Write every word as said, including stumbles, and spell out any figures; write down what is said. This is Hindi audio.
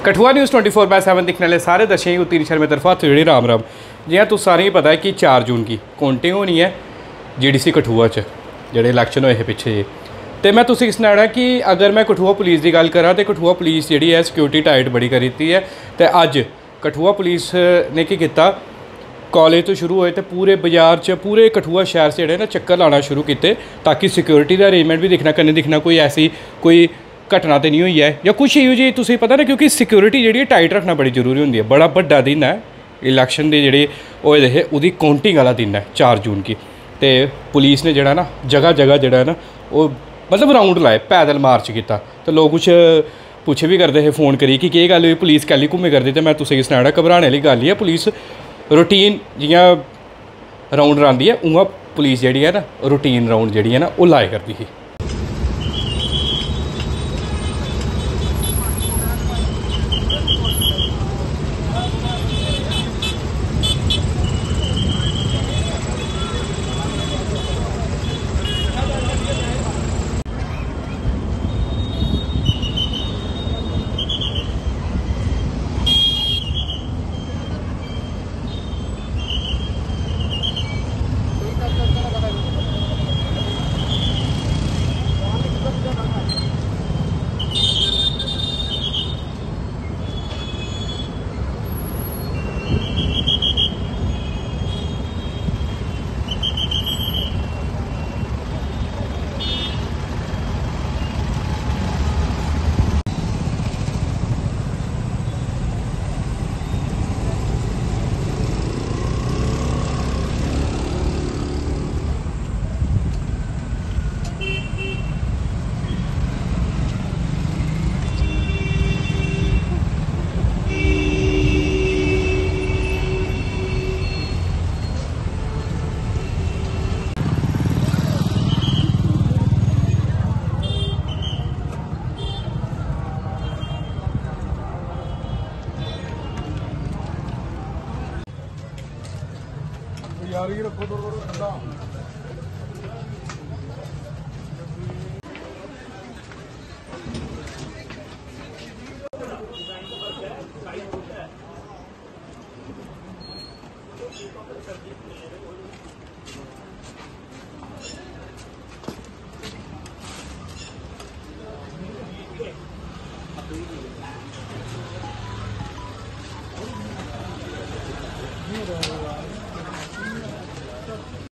Kathua news twenty four by seven दिखने वाले सारे दर्शकों को तीन शर्मे तरफा हत्थ जोड़ी राम राम। जियां तुस सारें गी पता है कि चार जून की काउंटिंग होनी है जी डी सी कठुआ च जेह्ड़े इलैक्शन होए हे पिच्छे जे। तो मैं तुसें सनाना कि अगर मैं कठुआ पुलिस की गल करां तो कठुआ पुलिस जी है सिक्योरिटी टाइट बड़ी करी दित्ती है। तो अज कठुआ पुलिस ने की कीता, कॉलेज तो शुरू होए तो पूरे बाजार च पूरे कठुआ शहर से जेह्ड़े ना चक्कर लाना शुरू किए ताकि सिक्योरिटी का अरेंजमेंट भी दिखना, कन्नै दिखना कोई ऐसी कोई घटना तो नहीं हुई है या कुछ इहो जी तुसें पता ना, क्योंकि सिक्योरिटी जी टाइट रखना बड़ी जरूरी होंगी है। बड़ा वड्डा दिन है इलैक्शन के जेह्ड़े होए दे हे उहदी काउंटिंग वाला दिन है चार जून की। तो पुलिस ने जेह्ड़ा ना जगह जगह जेह्ड़ा ना वो मतलब राउंड लाए, पैदल मार्च किया। तो लोग कुछ पुछ भी करते हैं फोन करिए कि केह् गल्ल होई, पुलिस कैली घूमे करदी। तो मैं तुसेंगी सनाना घबराने वाली गल ही है। पुलिस रूटीन जियां राउंड लांदी है उ'आं पुलिस जी है ना रूटीन राउंड जी है ना वो लाए करती ही। यार ये रखो तो